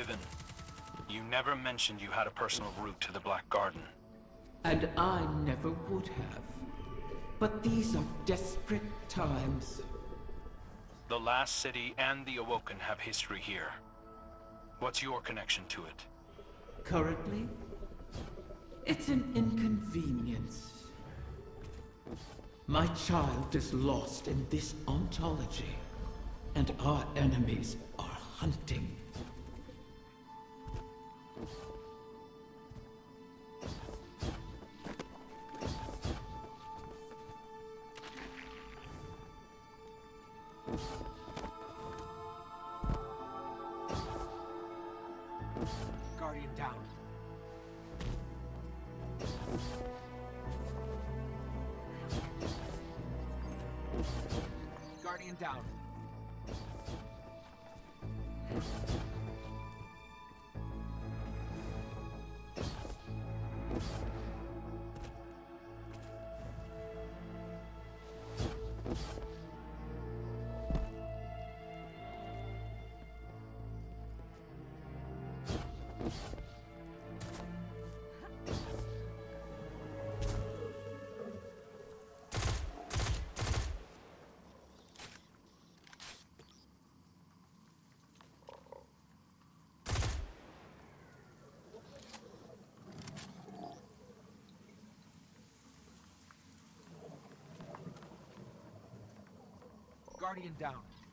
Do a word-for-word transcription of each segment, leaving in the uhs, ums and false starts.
Riven, you never mentioned you had a personal route to the Black Garden. And I never would have. But these are desperate times. The last city and the Awoken have history here. What's your connection to it? Currently, it's an inconvenience. My child is lost in this ontology, and our enemies are hunting. Guardian down. Guardian down. Guardian down.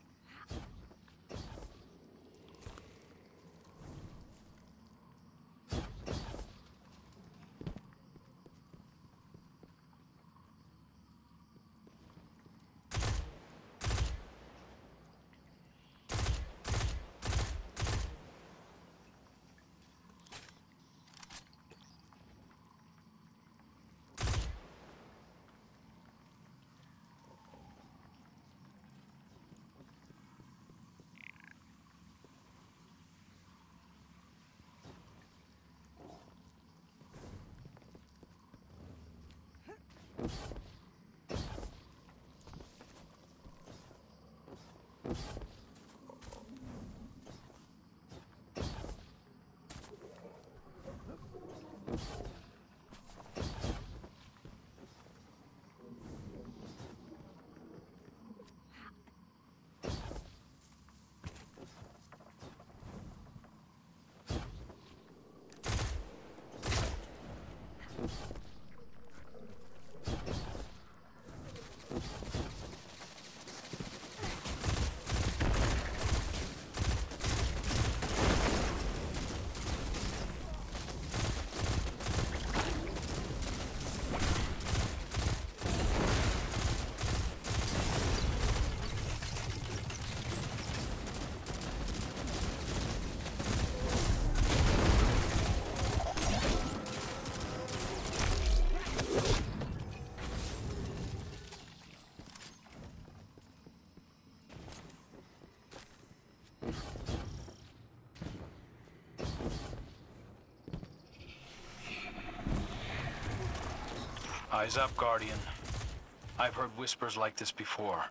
Eyes up, Guardian. I've heard whispers like this before.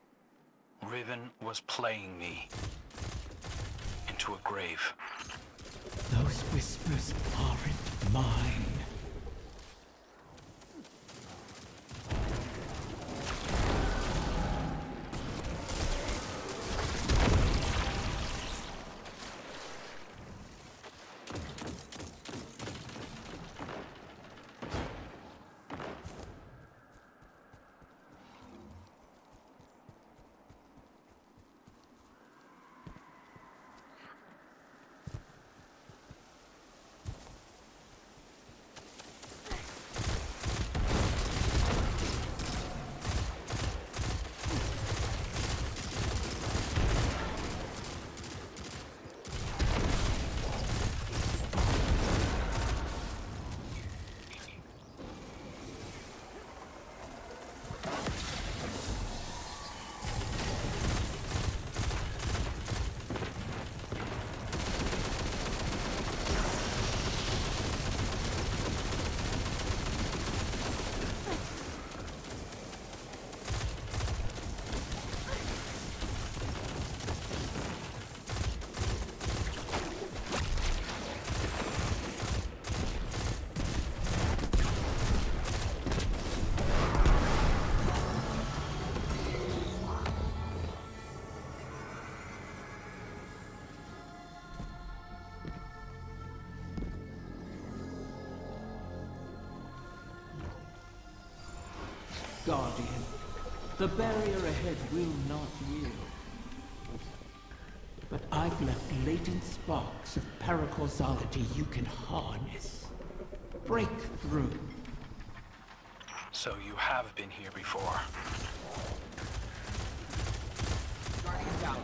Riven was playing me into a grave. Those whispers aren't mine. Guardian. The barrier ahead will not yield. But I've left latent sparks of paracausality you can harness. Break through. So you have been here before. Guardian down.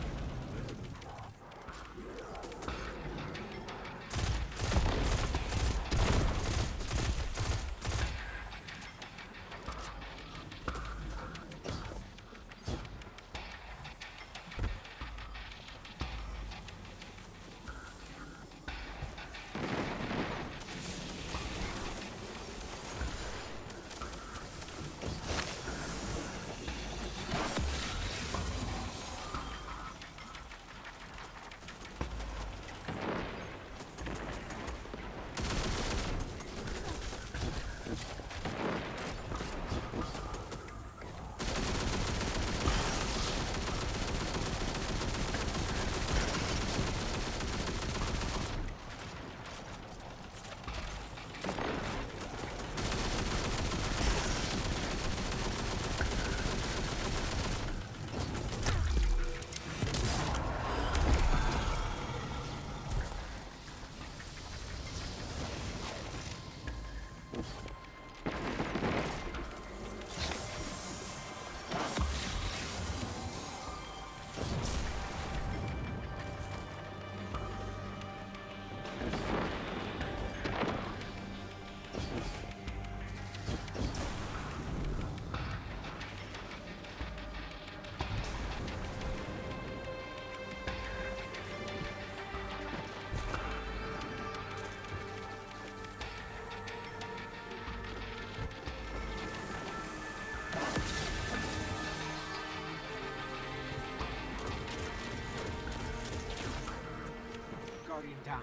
Guardian down.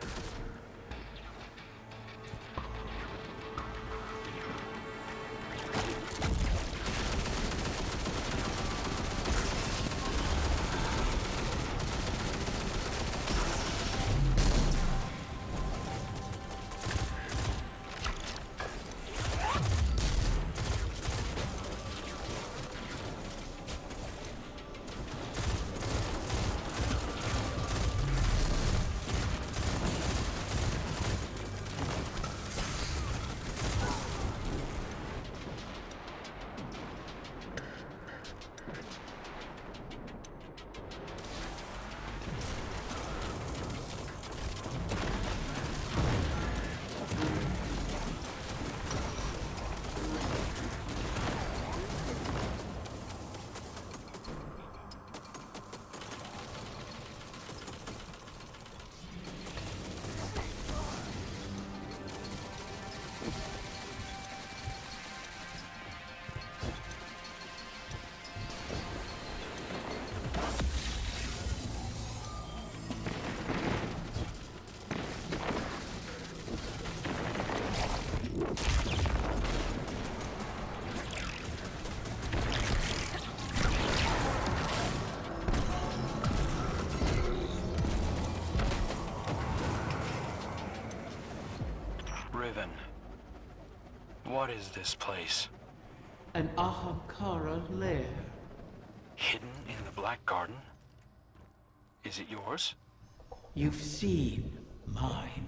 Riven. What is this place? An Ahamkara lair. Hidden in the Black Garden? Is it yours? You've seen mine.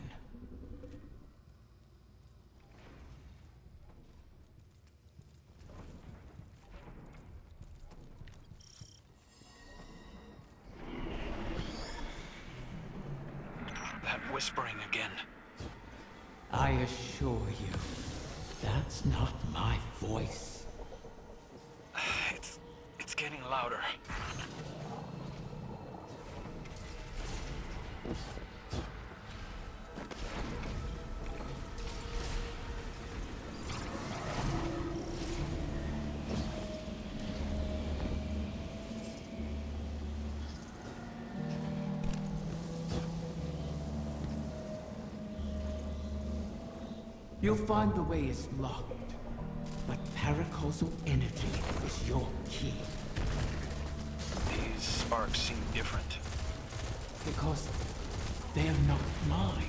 That whispering again. I assure you, that's not my voice. It's... it's getting louder. You'll find the way is locked, but paracausal energy is your key. These sparks seem different. Because they're not mine.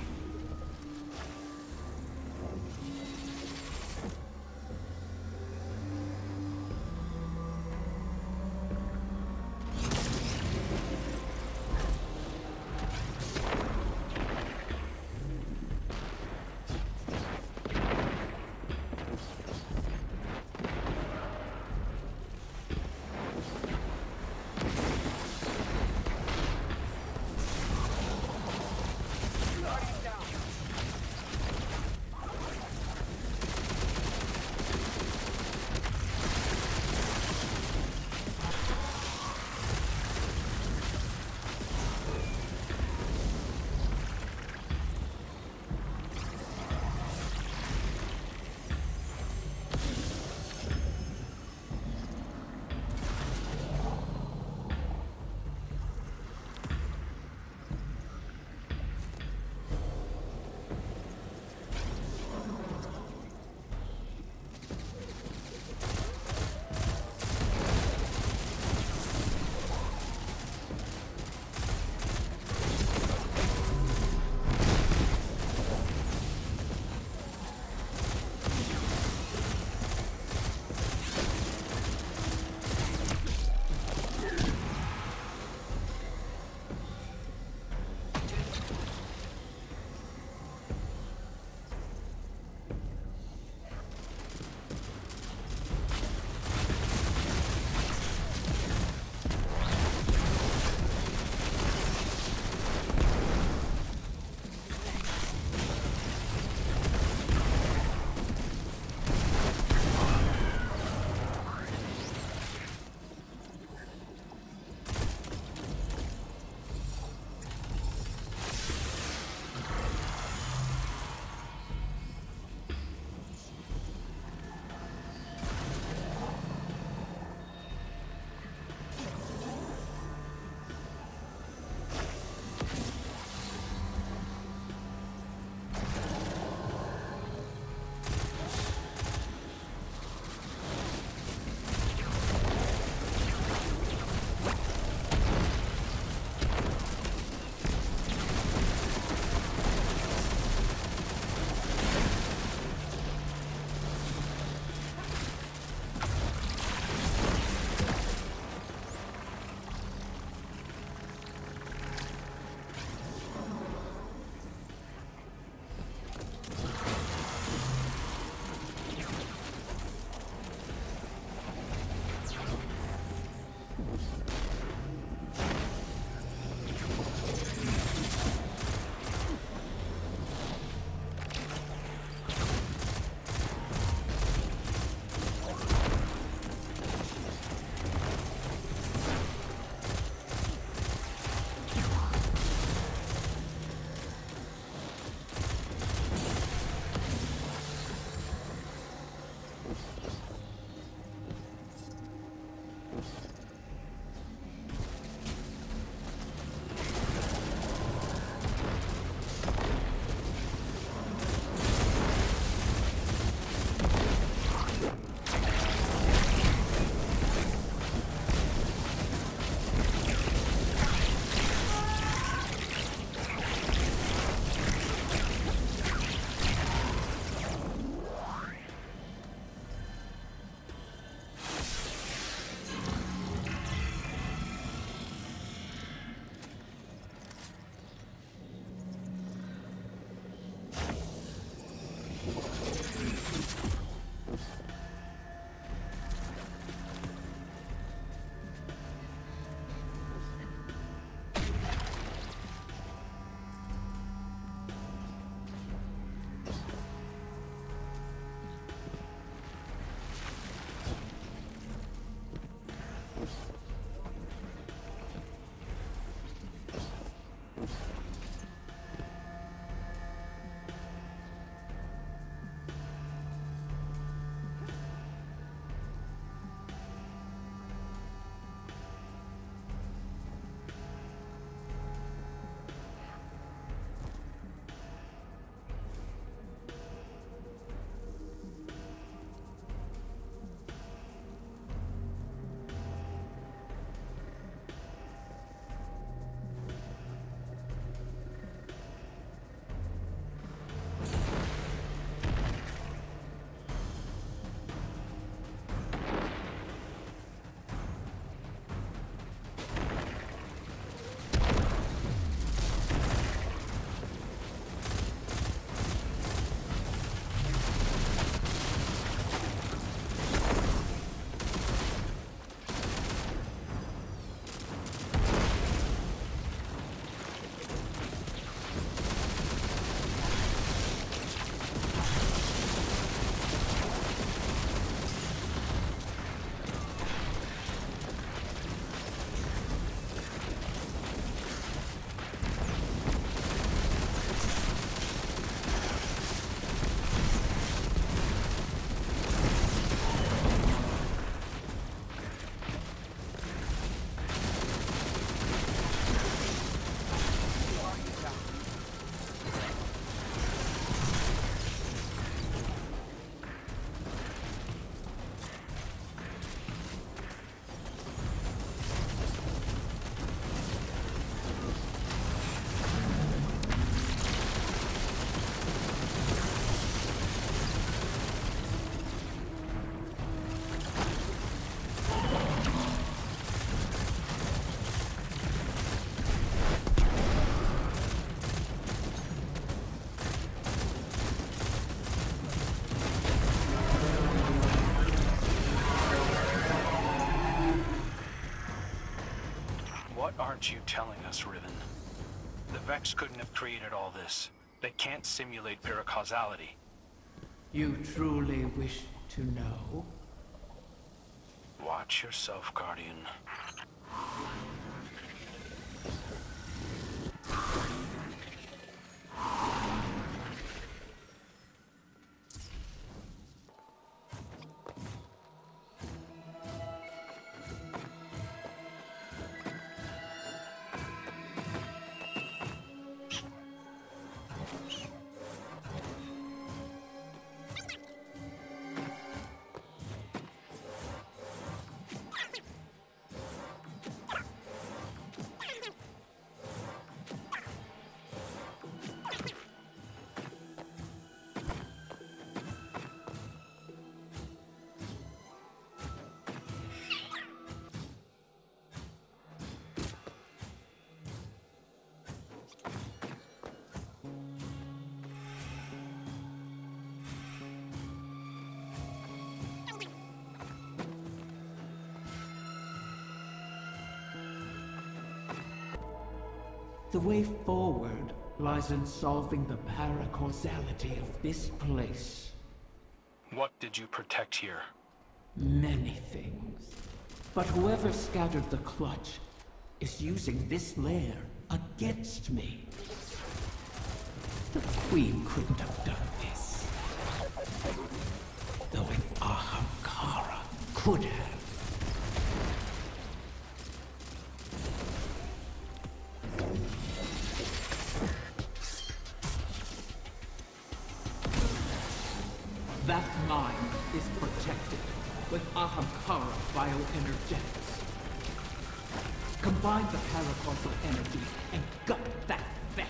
aren't you telling us, Riven? The Vex couldn't have created all this. They can't simulate paracausality. You truly wish to know? Watch yourself, Guardian. The way forward lies in solving the paracausality of this place. What did you protect here? Many things. But whoever scattered the clutch is using this lair against me. The Queen couldn't have done this. Though an Ahamkara could have. That mind is protected with Ahamkara bioenergetics. Combine the paracausal energy and gut that Vex.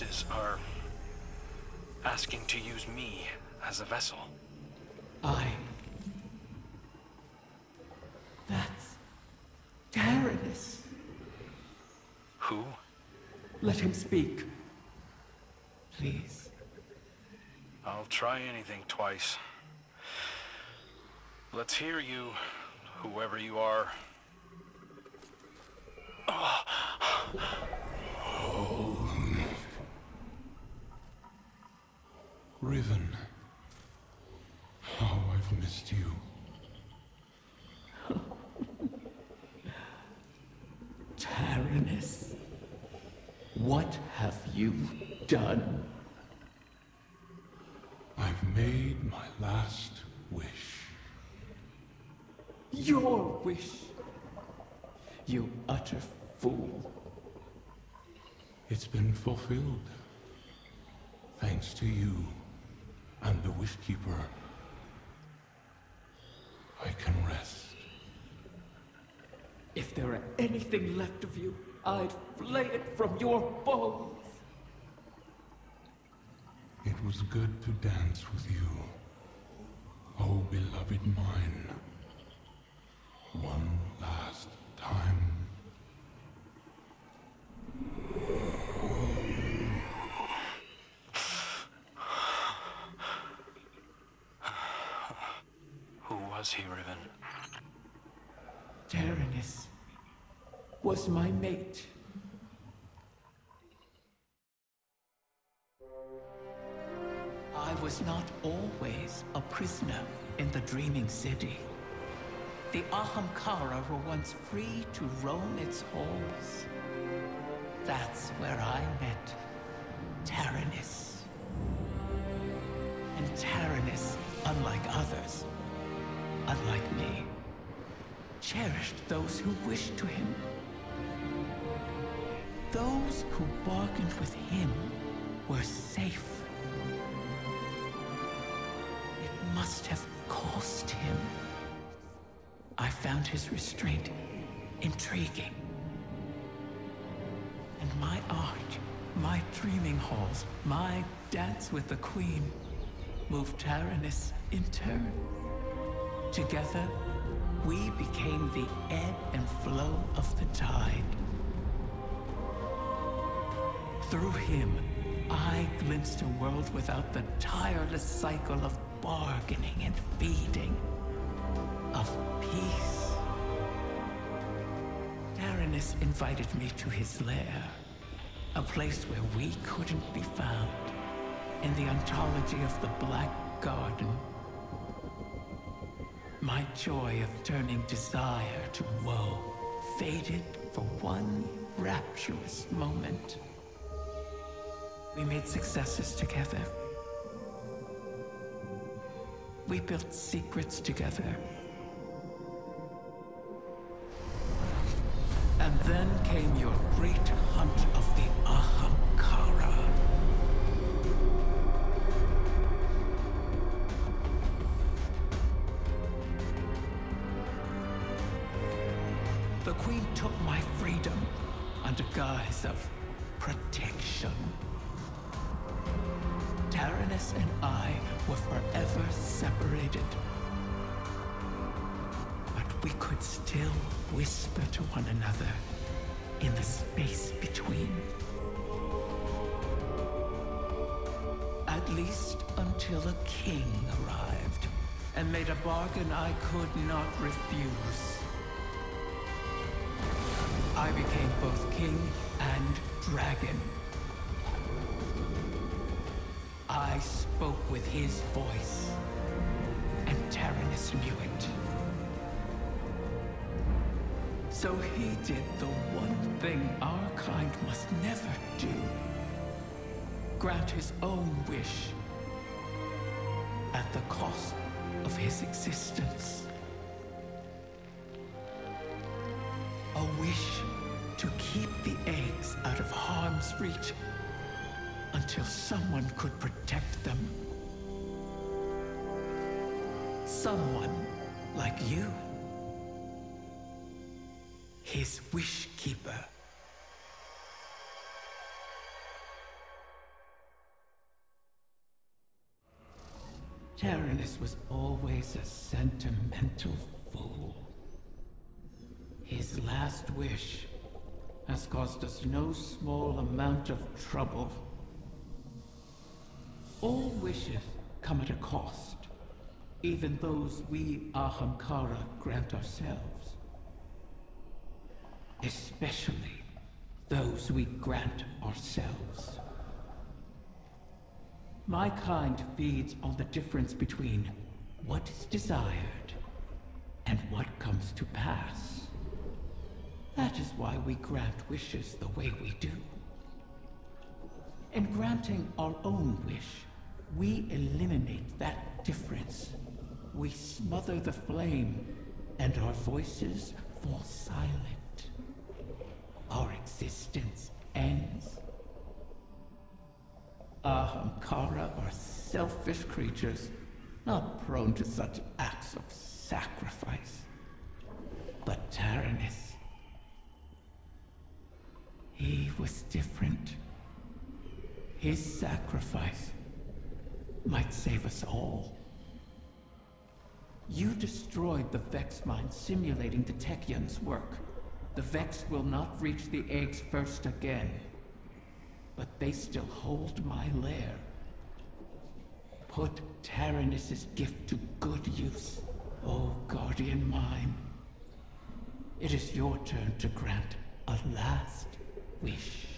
voices are asking to use me as a vessel. I... That's... Taranis. Who? Let him speak. Please. I'll try anything twice. Let's hear you, whoever you are. Oh. Riven, how I've missed you. Taranis, what have you done? I've made my last wish. Your wish, you utter fool. It's been fulfilled. Thanks to you and the Wishkeeper, I can rest. If there were anything left of you, I'd flay it from your bones. It was good to dance with you, oh beloved mine. One last time. Who was he, Riven? Taranis was my mate. I was not always a prisoner in the Dreaming City. The Ahamkara were once free to roam its halls. That's where I met Taranis. And Taranis, unlike others, unlike me, cherished those who wished to him. Those who bargained with him were safe. It must have cost him. I found his restraint intriguing. And my art, my dreaming halls, my dance with the Queen moved Taranis in turn. Together, we became the ebb and flow of the tide. Through him, I glimpsed a world without the tireless cycle of bargaining and feeding, of peace. Taranis invited me to his lair, a place where we couldn't be found, in the ontology of the Black Garden. My joy of turning desire to woe faded for one rapturous moment. We made successes together. We built secrets together. And then came your great hunt of the Ahamkara. The Queen took my freedom under guise of protection. Taranis and I were forever separated. But we could still whisper to one another in the space between. At least until a king arrived and made a bargain I could not refuse. I became both king and dragon. I spoke with his voice, and Taranis knew it. So he did the one thing our kind must never do. Grant his own wish at the cost of his existence. A wish to keep the eggs out of harm's reach until someone could protect them. Someone like you. His wish keeper. Tyrannus was always a sentimental fool. His last wish has caused us no small amount of trouble. All wishes come at a cost, even those we Ahamkara grant ourselves. Especially those we grant ourselves. My kind feeds on the difference between what is desired and what comes to pass. That is why we grant wishes the way we do. In granting our own wish, we eliminate that difference. We smother the flame, and our voices fall silent. Our existence ends. Ahamkara are selfish creatures, not prone to such acts of sacrifice. But Tyrannus, he was different. His sacrifice might save us all. You destroyed the Vex mine simulating the Techion's work. The Vex will not reach the eggs first again. But they still hold my lair. Put Tyrannus' gift to good use, O guardian mine. It is your turn to grant a last wish.